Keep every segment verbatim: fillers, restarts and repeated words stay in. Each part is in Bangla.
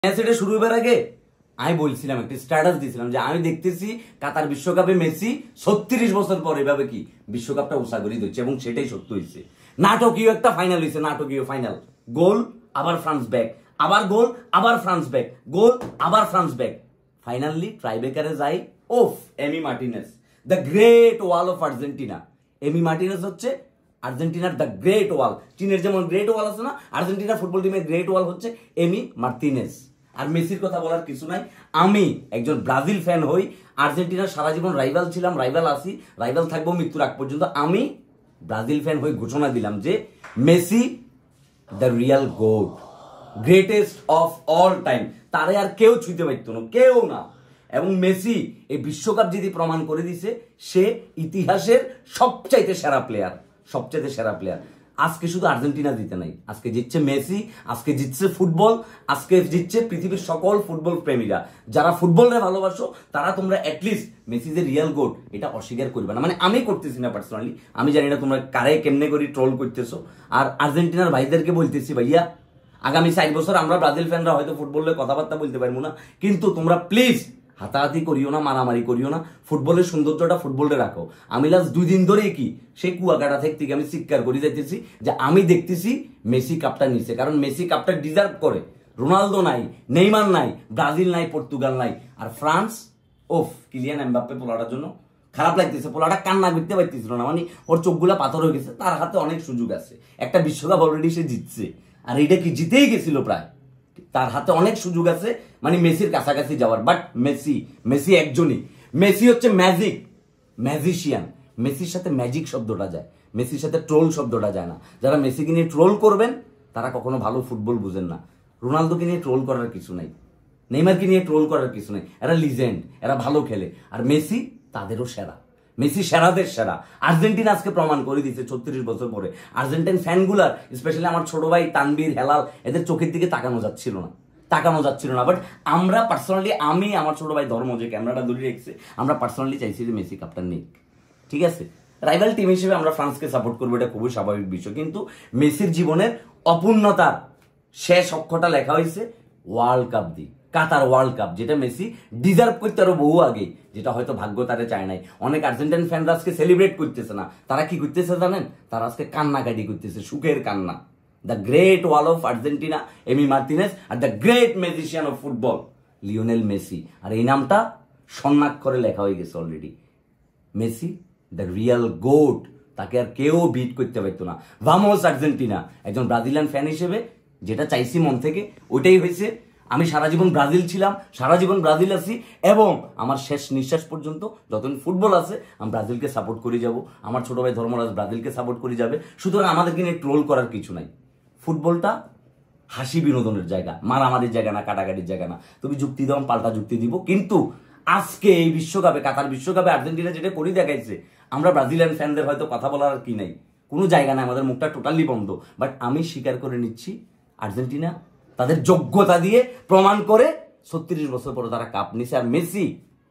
ম্যাচটা শুরু হবার আগে আমি বলছিলাম, একটা স্ট্যাটাস দিয়েছিলাম যে আমি দেখতেছি কাতার বিশ্বকাপে মেসি ছত্রিশ বছর পর এভাবে কি বিশ্বকাপটা উসাগরি দিচ্ছে, এবং সেটাই সত্য হয়েছে। নাটকীয় একটা ফাইনাল হয়েছে, নাটকীয় ফাইনাল। গোল, আবার ফ্রান্স ব্যাক, আবার গোল, আবার ফ্রান্স ব্যাক, গোল, আবার ফ্রান্স ব্যাক। ফাইনালি ট্রাইবেকারে যাই। ওফ, Emi Martinez, the great wall of Argentina. Emi Martinez হচ্ছে আর্জেন্টিনার দ্য গ্রেট ওয়াল। চীনের যেমন গ্রেট ওয়াল আছে না, আর্জেন্টিনার ফুটবল টিমের গ্রেট ওয়াল হচ্ছে এমি মার্টিনেজ। আর মেসির কথা বলার কিছু নাই। আমি একজন ব্রাজিল ফ্যান হই, আর্জেন্টিনার সারা জীবন রাইভাল ছিলাম, রাইভাল আছি, রাইভাল থাকবো মৃত্যুর আগ পর্যন্ত। আমি ব্রাজিল ফ্যান হয়ে ঘোষণা দিলাম যে Messi the real GOAT, greatest of all time. তারে আর কেউ ছুঁতে পারত না, কেউ না। এবং মেসি এই বিশ্বকাপ যদি প্রমাণ করে দিছে সে ইতিহাসের সবচাইতে সেরা প্লেয়ার, সবচাইতে সেরা প্লেয়ার। আজকে শুধু আর্জেন্টিনা জিতে নাই, আজকে জিতছে মেসি, আজকে জিতছে ফুটবল, আজকে জিতছে পৃথিবীর সকল ফুটবল প্রেমীরা। যারা ফুটবলরে ভালোবাসো তারা তোমরা অ্যাটলিস্ট মেসি যে রিয়াল গোট এটা অস্বীকার করবে না। মানে আমি করতেছি না পার্সোনালি, আমি জানি না তোমরা কারে কেমনে করে ট্রোল করতেছো। আর আর্জেন্টিনার ভাইদেরকে বলতেছি, ভাইয়া আগামী চার বছর আমরা ব্রাজিল ফ্যানরা হয়তো ফুটবলের কথাবার্তা বলতে পারবো না, কিন্তু তোমরা প্লিজ হাতাহাতি করিও না, মারামারি করিও না। ফুটবলের সৌন্দর্যটা ফুটবলে রাখো। আমি লাস্ট দুই দিন ধরে কি সেই কুয়াকাটা থেকে আমি চিৎকার করে যাইতেছি যে আমি দেখতেছি মেসি কাপটা নিচ্ছে, কারণ মেসি কাপটা ডিজার্ভ করে। রোনালদো নাই, নেইমার নাই, ব্রাজিল নাই, পর্তুগাল নাই, আর ফ্রান্স। ওফ, কিলিয়ান এমবাপ্পে পোলাটার জন্য খারাপ লাগতেছে। পোলাটা কান্না করতে পারতেছিল না, মানে ওর চোখগুলা পাথর হয়ে গেছে। তার হাতে অনেক সুযোগ আছে, একটা বিশ্বকাপ অলরেডি সে জিতছে, আর এটা কি জিতেই গেছিল প্রায়। তার হাতে অনেক সুযোগ আছে মানে মেসির কাছাকাছি যাওয়ার। বাট মেসি মেসি একজনই, মেসি হচ্ছে ম্যাজিক, ম্যাজিশিয়ান। মেসির সাথে ম্যাজিক শব্দটা যায়, মেসির সাথে ট্রোল শব্দটা যায় না। যারা মেসিকে নিয়ে ট্রোল করবেন তারা কখনো ভালো ফুটবল বুঝেন না। রোনালদোকে নিয়ে ট্রোল করার কিছু নাই, নেইমারকে নিয়ে ট্রোল করার কিছু নাই। এরা লিজেন্ড, এরা ভালো খেলে। আর মেসি তাদেরও সেরা, মেসি সেরাদের সেরা। আর্জেন্টিনা আজকে প্রমাণ করে দিচ্ছে ছত্রিশ বছর পরে। আর্জেন্টাইন ফ্যানগুলার, স্পেশালি আমার ছোট ভাই তানবীর, হেলাল, এদের চোখের দিকে তাকানো যাচ্ছিল না, তাকানো যাচ্ছিল না। বাট আমরা পার্সোনালি, আমি আমার ছোট ভাই ধর্ম যে ক্যামেরাটা দূরে রেখেছে, আমরা পার্সোনালি চাইছি যে মেসি কাপটা নিক। ঠিক আছে, রাইভাল টিম হিসেবে আমরা ফ্রান্সকে সাপোর্ট করবো, এটা খুবই স্বাভাবিক বিষয়। কিন্তু মেসির জীবনের অপূর্ণতার শেষ অক্ষরটা লেখা হয়েছে ওয়ার্ল্ড কাপ দিয়ে, কাতার ওয়ার্ল্ড কাপ, যেটা মেসি ডিজার্ভ করতে আরো বহু আগে, যেটা হয়তো ভাগ্য তারে চায় নাই। অনেক আর্জেন্টাইন ফ্যানরা আজকে সেলিব্রেট করতেছে না, তারা কি করতেছে জানেন? তারা আজকে কান্নাকাটি করতেছে, সুখের কান্না। The great wall of Argentina, Emi Martinez, আর the great magician of football, Lionel Messi. আর এই নামটা স্বর্ণাক্ষরে লেখা হয়ে গেছে already. Messi the real GOAT, তাকে আর কেউ বিট করতে পারতো না। ভামোস আর্জেন্টিনা। একজন ব্রাজিলিয়ান ফ্যান হিসেবে যেটা চাইছি মন থেকে ওইটাই হয়েছে। আমি সারা জীবন ব্রাজিল ছিলাম, সারা জীবন ব্রাজিল আছি, এবং আমার শেষ নিঃশ্বাস পর্যন্ত যতদিন ফুটবল আছে আমি ব্রাজিলকে সাপোর্ট করে যাব। আমার ছোট ভাই ধর্মরাজ ব্রাজিলকে সাপোর্ট করে যাবে। সুতরাং আমাদেরকে নিয়ে ট্রোল করার কিছু নাই। ফুটবলটা হাসি বিনোদনের জায়গা, মারামারির জায়গা না, কাটাকাটির জায়গা না। তুমি যুক্তি দাও, পাল্টা যুক্তি দিব। কিন্তু আজকে এই বিশ্বকাপে, কাতার বিশ্বকাপে আর্জেন্টিনা যেটা করে দেখাইছে, আমরা ব্রাজিলিয়ান ফ্যানদের হয়তো কথা বলার কি নাই, কোনো জায়গা নাই, আমাদের মুখটা টোটালি বন্ধ। বাট আমি স্বীকার করে নিচ্ছি, আর্জেন্টিনা তাদের যোগ্যতা দিয়ে প্রমাণ করে ছত্রিশ বছর পরে তারা কাপ নিছে। আর মেসি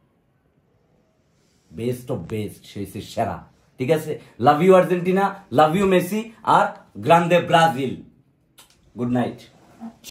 বেস্ট অফ বেস্ট, সে সেরা। ঠিক আছে, love you Argentina, love you Messi, আর গ্রান্ডে ব্রাজিল। Good night.